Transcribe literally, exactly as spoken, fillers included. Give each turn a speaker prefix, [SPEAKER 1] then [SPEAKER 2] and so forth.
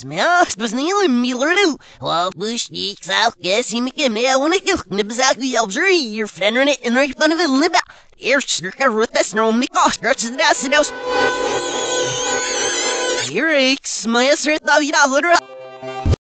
[SPEAKER 1] Smash besneel Miller nu. Wel, bush ik zou guessing ik hem nee, want ik knip zaak die algerie hier fender it en right van een libba. Eerst sterker roet dat snow me kost, dat is dat is. Hier ik smash het nou ja,